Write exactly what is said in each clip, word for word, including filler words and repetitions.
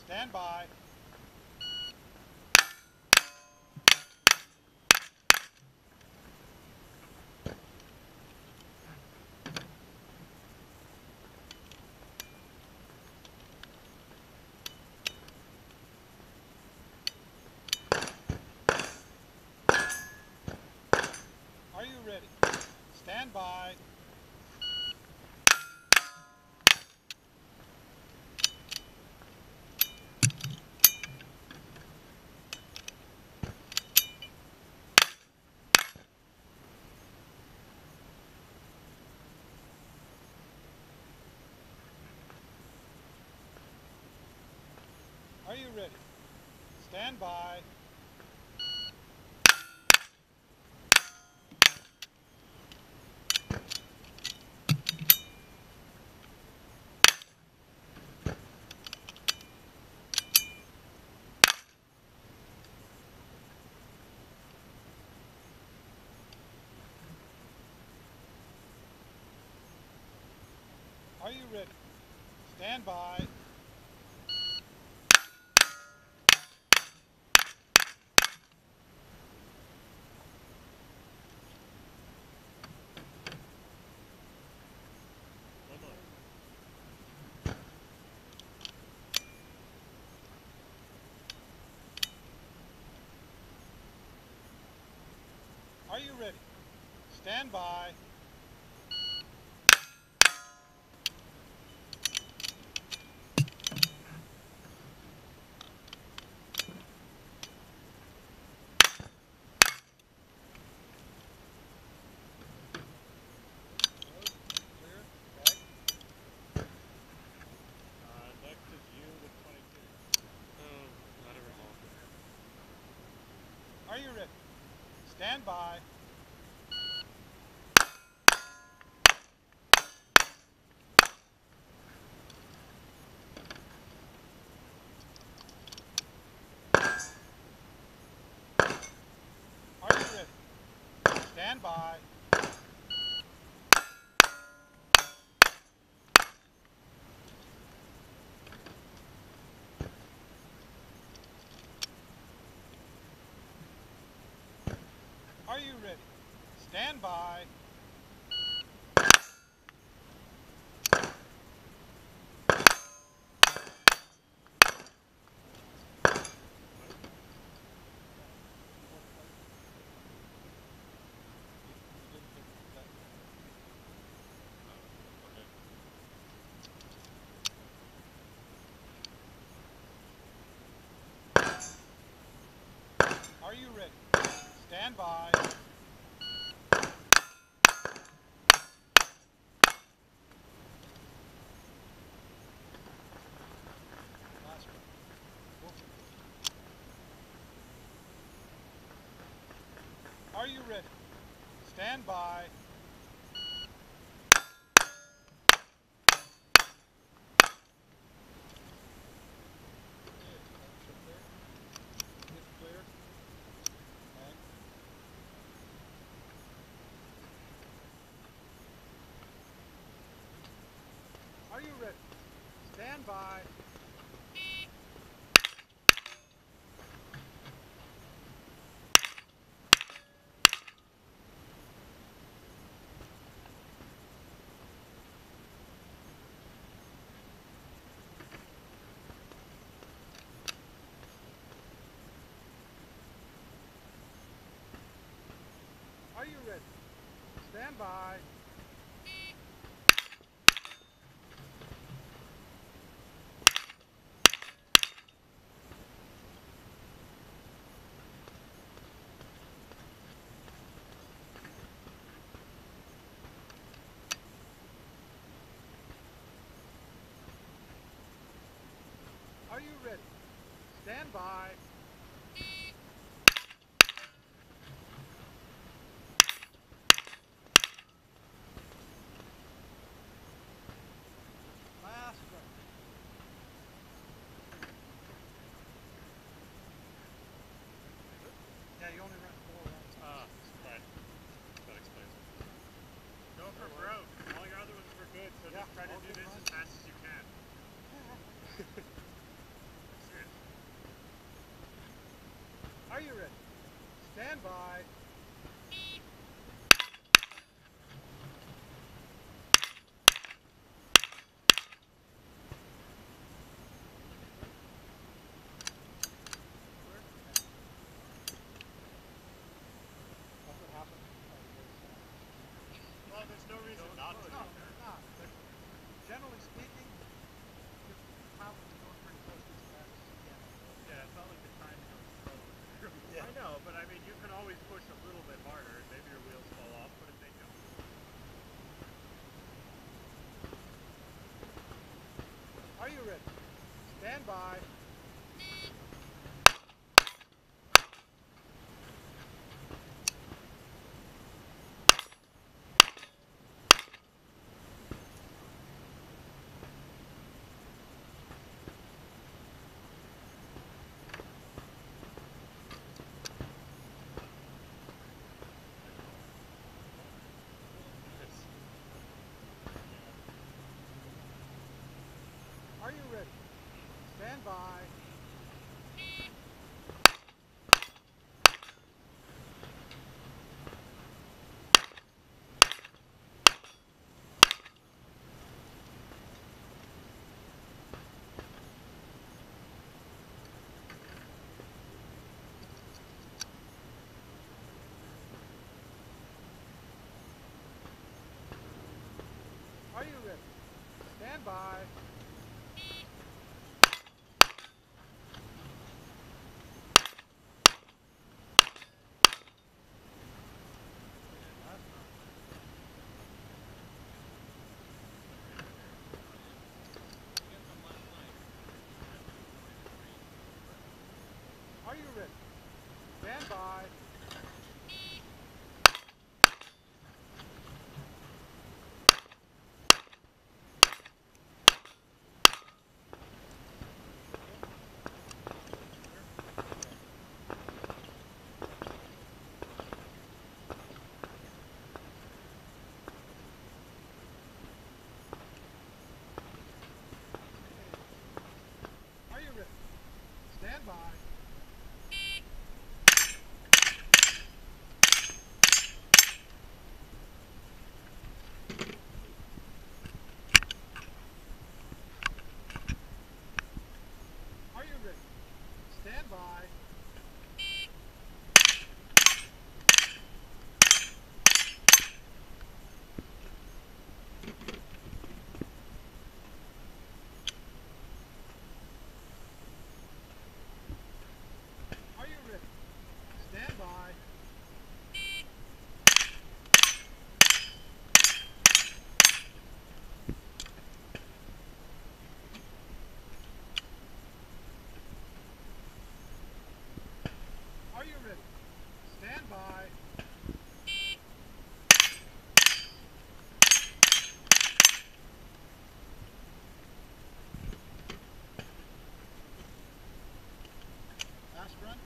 Stand by. Are you ready? Stand by. Are you ready? Stand by. Are you ready? Stand by. Are you ready? Stand by. Are you ready? Stand by. Are you ready? Stand by. Are you ready? Stand by. Are you ready? Stand by. Are you ready? Stand by. Are you ready? Stand by. Are you ready? Stand by. Are you ready? Stand by. Last one. Yeah, you only run four rounds. Ah, right. That explains it. Go for broke. All your other ones were good, so Yeah, just try to all do good this runs. as fast as you can. Stand by. That's what happened. Well, there's no reason not to. No, there's not. But generally speaking, you're probably going pretty close to the max. Yeah, it's not like the timing on the slow. Yeah. I know, but I mean, you can always push a little bit harder, and maybe your wheels fall off, but if they don't. Are you ready? Stand by. Are you ready? Stand by. Are you ready? Stand by. Are you ready? Stand by. Are you ready? Stand by. Are you ready? Stand by. Are you ready? Stand by. Are you ready? Stand by. Aspirin.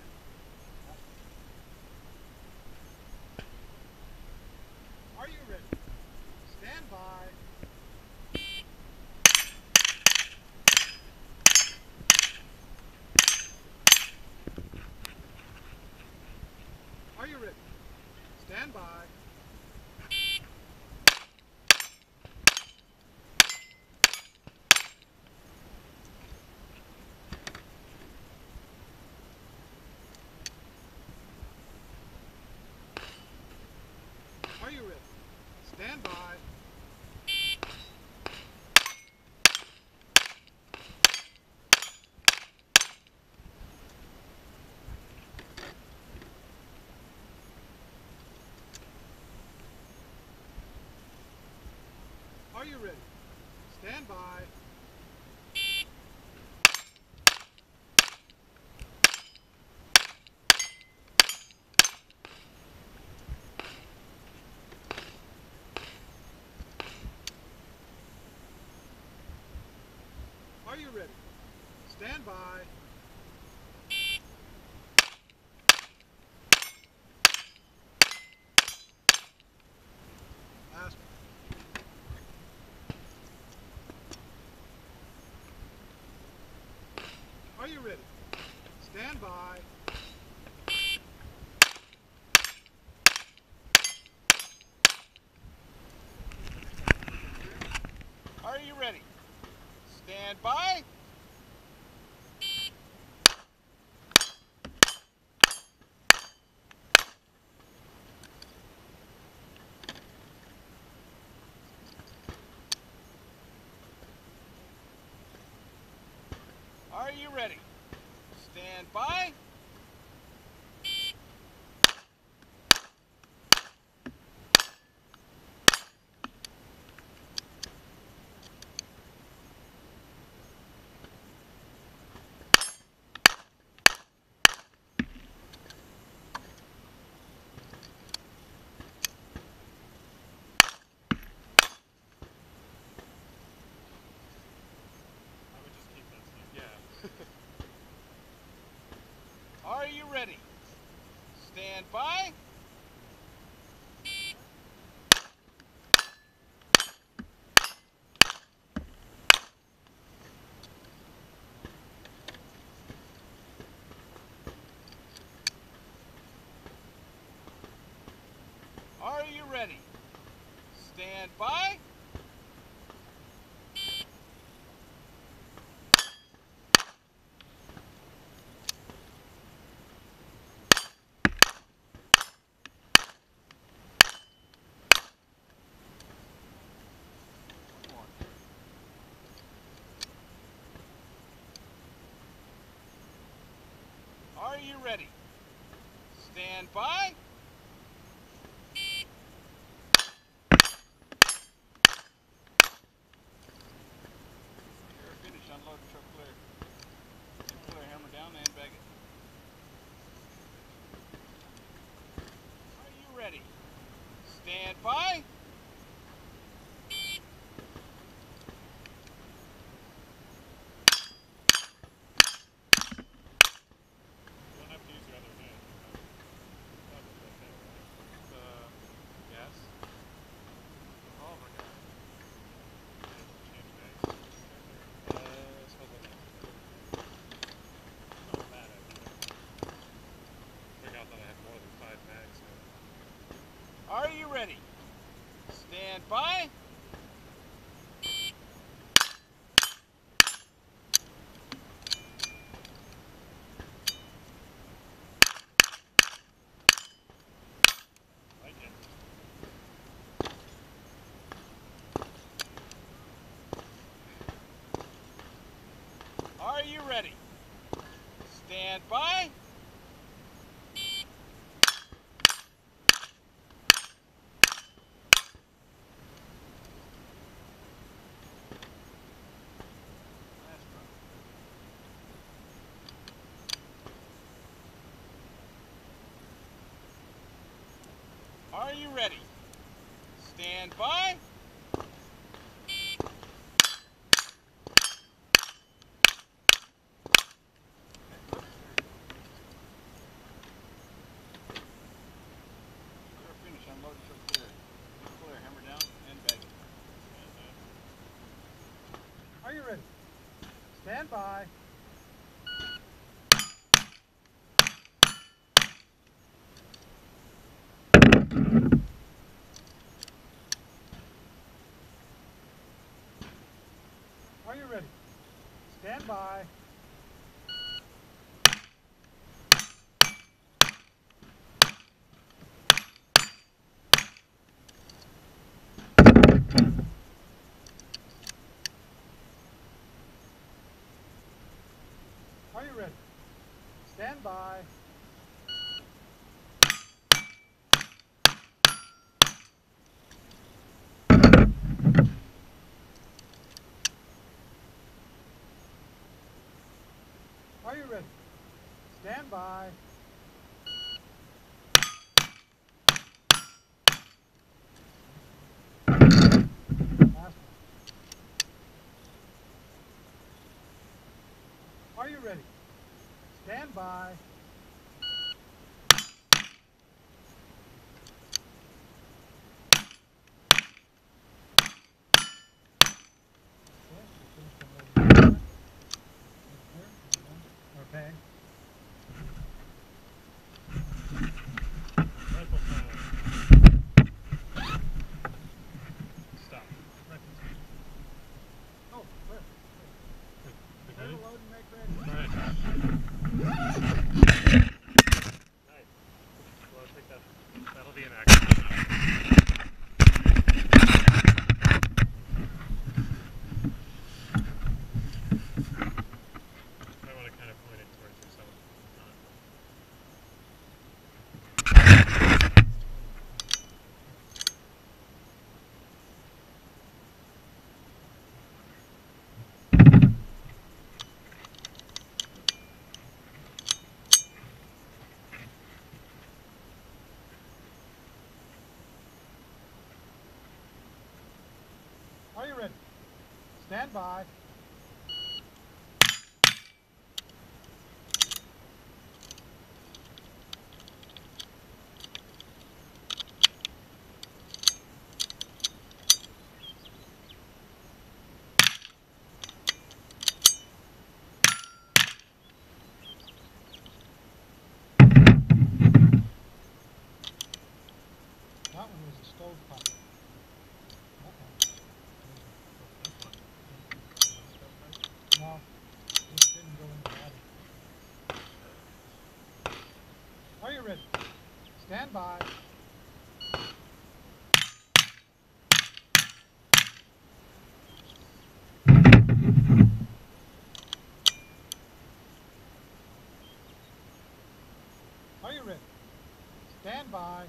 Are you ready? Stand by. Are you ready? Stand by. Are you ready? Stand by. Are you ready? Stand by. Are you ready? Stand by. Aspirin. Are you ready? Stand by. Are you ready? Stand by. Are you ready? Stand by. I would just keep that stuff. Yeah. Are you ready? Stand by. Are you ready? Stand by. Are you ready? Stand by. You're finished. Unload the truck clear. Clear, hammer down and bag it. Are you ready? Stand by. You don't have to use your other hand. That was okay, right? The gas. Oh my god. Change bags. Uh, smells like that. Not bad idea. Figured out that I have more than five bags now. Are you ready? Stand by. Like it. Are you ready? Stand by. Are you ready? Stand by. You're finished. Unload the truck clear. Clear, hammer down and bag it. Are you ready? Stand by. Are you ready? Stand by. Are you ready? Stand by. Are you ready? Stand by. Last one. Are you ready? Stand by. Okay. Rifle time. Stop. Rifle time. Stand by. That one was a stovepipe. Uh-oh. No, this didn't go in the battery. Are you ready? Stand by. Are you ready? Stand by.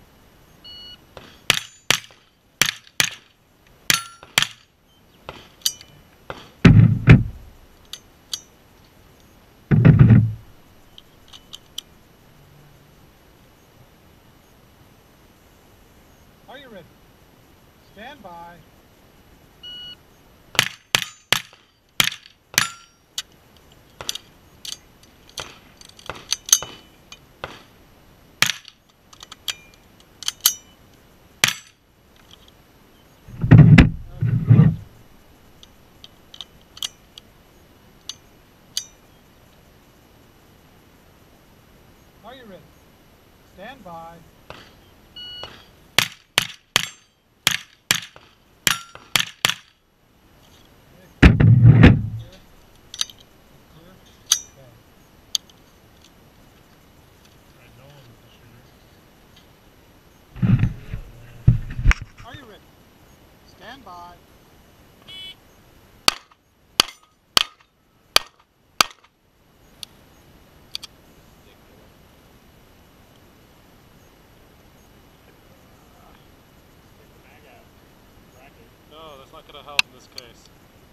Are you ready? Stand by. Are you ready? Stand by. Clear. Clear. Okay. I know I'm the shooter. Are you ready? Stand by. No, that's not going to help in this case.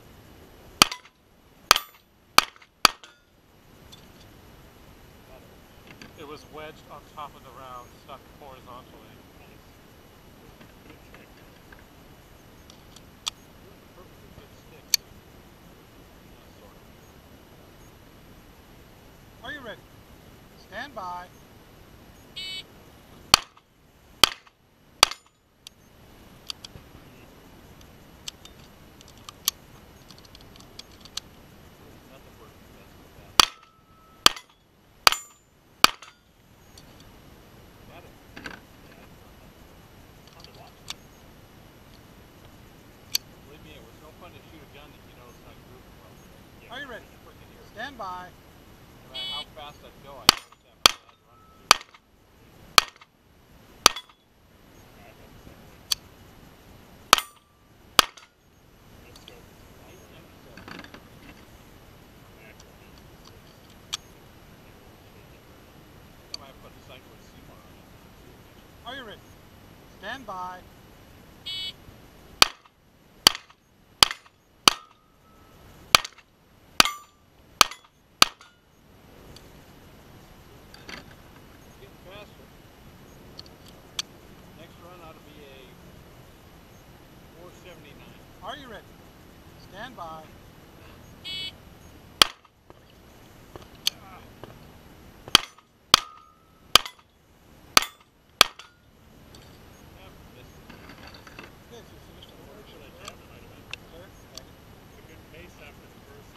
It was wedged on top of the round, stuck horizontally. Are you ready? Stand by. Believe me, it was no fun to shoot a gun that you know it's not grouped properly. Are you ready? Stand by. No matter how fast I'd go, I always have to run through. I might put a cycle with Seymour on it. Are you ready? Stand by. Getting faster. Next run ought to be a four seventy-nine. Are you ready? Stand by. Yes, you finished the work. Clear? A good pace after the first.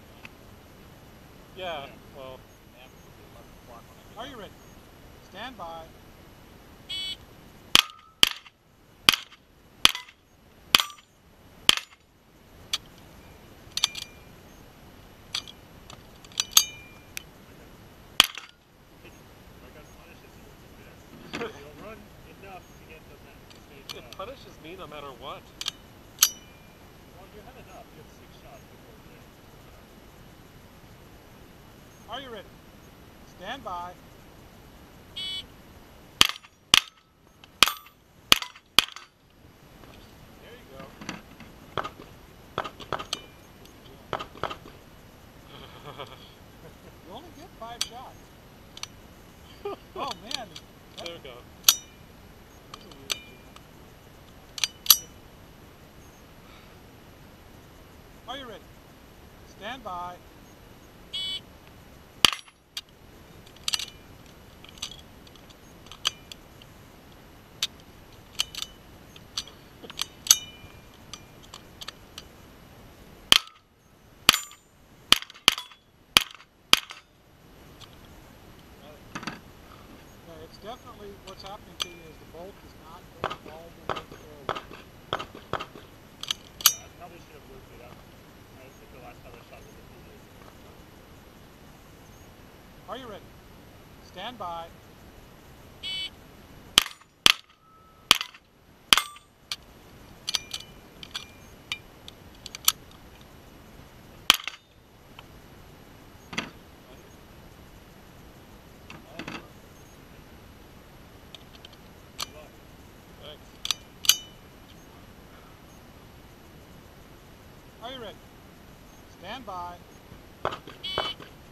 Yeah, Yeah. well, after the eleven o'clock when I get Are you ready? Stand by. My gun punishes you with this. You'll run enough to get the stage It up. punishes me no matter what. Well, you had enough. You had six shots before the game. Are you ready? Stand by. There you go. You only get five shots. Oh man. There we go. Are you ready? Stand by. Okay, it's definitely what's happening to you is the bolt is not going all the way forward. I probably should have looped it up. I think the last time I shot was a few years ago. Are you ready? Stand by. Good luck. Thanks. Are you ready? Stand by.